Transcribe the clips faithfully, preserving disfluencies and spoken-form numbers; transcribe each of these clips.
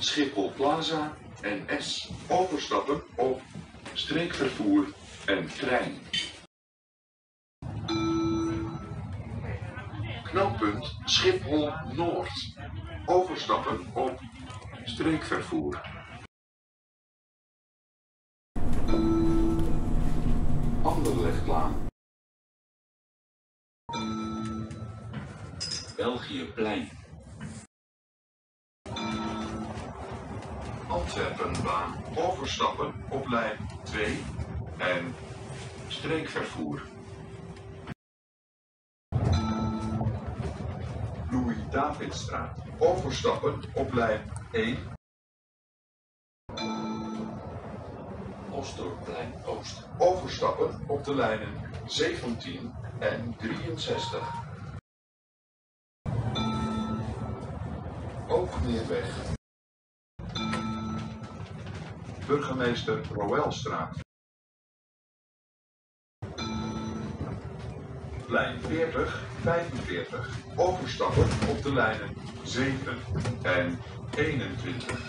Schiphol Plaza en S. Overstappen op streekvervoer en trein. Knooppunt Schiphol Noord. Overstappen op streekvervoer. Anderlechtlaan. Belgiëplein. Antwerpenbaan. Overstappen op lijn twee en streekvervoer. Louis-Davidstraat. Overstappen op lijn één. Osdorpplein Oost. Overstappen op de lijnen zeventien en drieënzestig. Oogmeerweg. Burgemeester Roelstraat. Lijn veertig, vijfenveertig. Overstappen op de lijnen zeven en eenentwintig.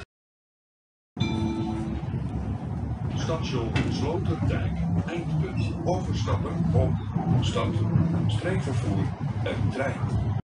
Station Sloterdijk. Eindpunt. Overstappen op stad, streekvervoer en trein.